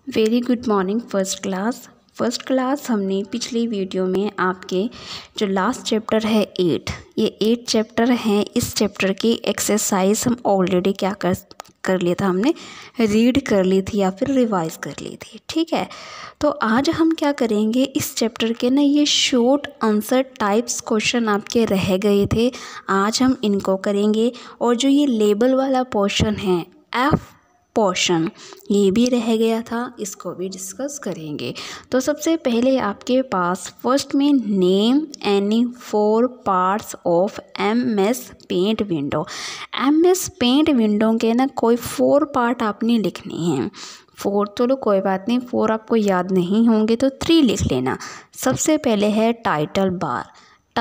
Very good morning first class हमने पिछली video में आपके जो लास्ट चैप्टर है 8 ये 8 चैप्टर हैं। इस चैप्टर की एक्सरसाइज हम ऑलरेडी क्या कर लिया था, हमने रीड कर ली थी या फिर रिवाइज कर ली थी। ठीक है, तो आज हम क्या करेंगे, इस चैप्टर के ना ये शॉर्ट आंसर टाइप्स क्वेश्चन आपके रह गए थे, आज हम इनको करेंगे। और जो ये लेबल वाला पोर्शन है एफ पोर्शन ये भी रह गया था, इसको भी डिस्कस करेंगे। तो सबसे पहले आपके पास फर्स्ट में name any 4 parts of MS paint window. MS paint window के ना कोई 4 पार्ट आपने लिखने हैं। 4 तो लो कोई बात नहीं, 4 आपको याद नहीं होंगे तो 3 लिख लेना। सबसे पहले है टाइटल बार,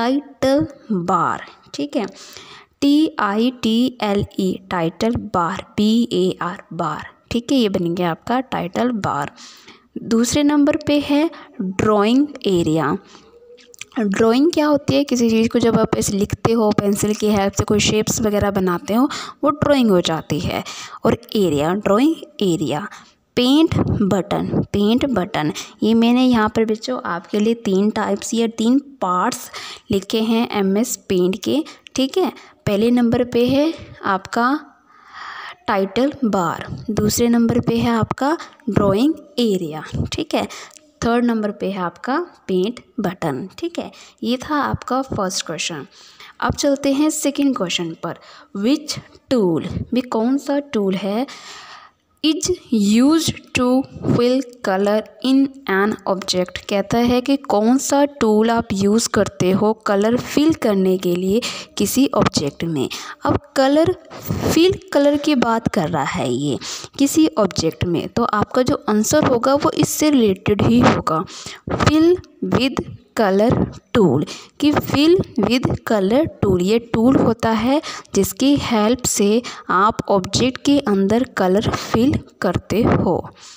ठीक है, TITLE title bar, BAR bar, ठीक है, ये बन गया आपका टाइटल बार। दूसरे नंबर पे है ड्राइंग एरिया। ड्राइंग क्या होती है, किसी चीज़ को जब आप ऐसे लिखते हो पेंसिल की हेल्प से कोई शेप्स वगैरह बनाते हो वो ड्राइंग हो जाती है। और area, drawing area. Paint button, ये मैंने यहाँ पर बच्चों आपके लिए 3 टाइप्स या 3 पार्ट्स लिखे हैं MS पेंट के। ठीक है, पहले नंबर पे है आपका टाइटल बार, दूसरे नंबर पे है आपका ड्राइंग एरिया, ठीक है, थर्ड नंबर पे है आपका पेंट बटन। ठीक है, ये था आपका फर्स्ट क्वेश्चन। अब चलते हैं सेकंड क्वेश्चन पर। विच टूल, भी कौन सा टूल है is use to fill colour in an object. कहता है कि कौन सा टूल आप यूज़ करते हो कलर फिल करने के लिए किसी ऑब्जेक्ट में। अब कलर की बात कर रहा है ये किसी ऑब्जेक्ट में, तो आपका जो आंसर होगा वो इससे रिलेटेड ही होगा। फिल विद कलर टूल, कि फिल विद कलर टूल ये टूल होता है जिसकी हेल्प से आप ऑब्जेक्ट के अंदर कलर फिल करते हो।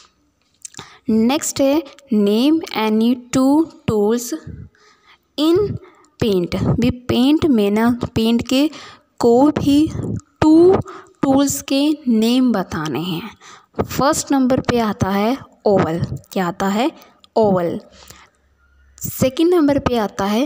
नेक्स्ट है name any 2 tools in paint. भी पेंट में ना पेंट के कोई भी 2 टूल्स के नेम बताने हैं। फर्स्ट नंबर पे आता है ओवल, क्या आता है ओवल। सेकंड नंबर पे आता है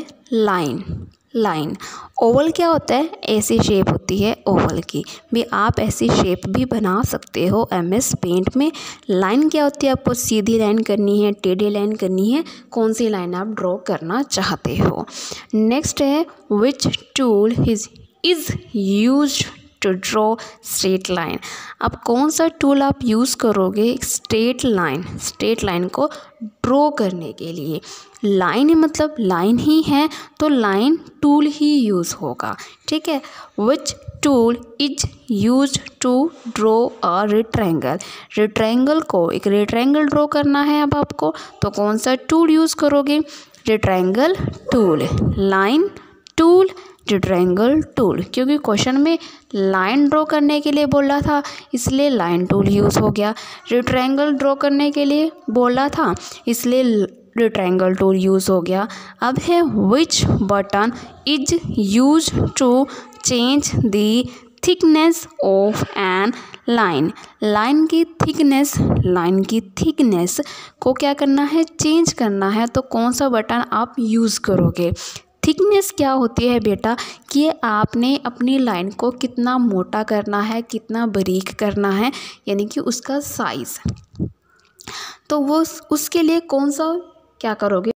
लाइन। ओवल क्या होता है, ऐसी शेप होती है ओवल की, भी आप ऐसी शेप भी बना सकते हो MS पेंट में। लाइन क्या होती है, आपको सीधी लाइन करनी है, टेढ़ी लाइन करनी है, कौन सी लाइन आप ड्रॉ करना चाहते हो। नेक्स्ट है which tool is used to draw straight line. अब कौन सा टूल आप यूज़ करोगे स्ट्रेट लाइन को ड्रॉ करने के लिए। लाइन मतलब लाइन ही है तो लाइन टूल ही यूज़ होगा। ठीक है, which tool is used to draw a rectangle को एक रेक्टेंगल ड्रॉ करना है अब आपको, तो कौन सा टूल यूज़ करोगे, rectangle tool, line tool, rectangle tool. क्योंकि क्वेश्चन में लाइन ड्रॉ करने के लिए बोला था इसलिए लाइन टूल यूज़ हो गया, रेक्टेंगल ड्रॉ करने के लिए बोला था इसलिए रेक्टेंगल टूल यूज़ हो गया। अब है which button is use to change the thickness of an line. Line की थिकनेस को क्या करना है, चेंज करना है, तो कौन सा बटन आप यूज़ करोगे। थिकनेस क्या होती है बेटा, कि आपने अपनी लाइन को कितना मोटा करना है, कितना बारीक करना है, यानी कि उसका साइज़, तो वो उसके लिए कौन सा क्या करोगे,